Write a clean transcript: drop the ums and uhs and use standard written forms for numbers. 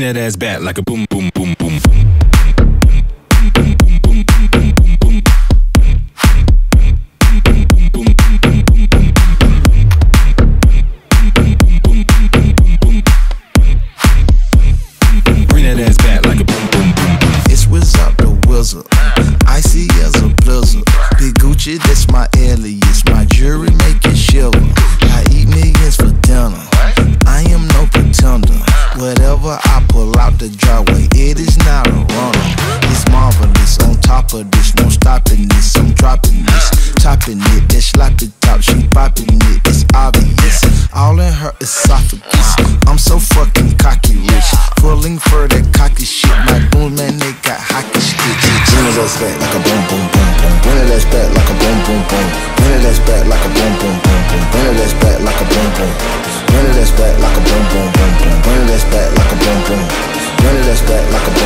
that ass back like a boom, boom, boom, boom, boom. Bring that ass back like a boom, boom, boom, boom. It's Wizard the Wizard, icy as a blizzard. Big Gucci, that's my alias. My jewelry make it shiver. I eat millions for dinner. I am no pretender. Whatever I pull out the driveway, it is not a runner. It's marvelous. On top of this, no stopping this. I'm dropping this, topping it. That sloppy top, she popping it. It's obvious. All in her esophagus. I'm so fucking cocky rich. Pulling for that cocky shit. My boom man, they got hockey sticks. Bring it ass back like a boom, boom, boom, boom. Bring it ass back like a boom, boom, boom. Bring it ass back like a boom, boom, boom, boom. Bring it ass back like a boom, boom. Bring it ass back like a boom, boom, boom, boom. Bring it ass back like a boom, boom. Bring it ass back like a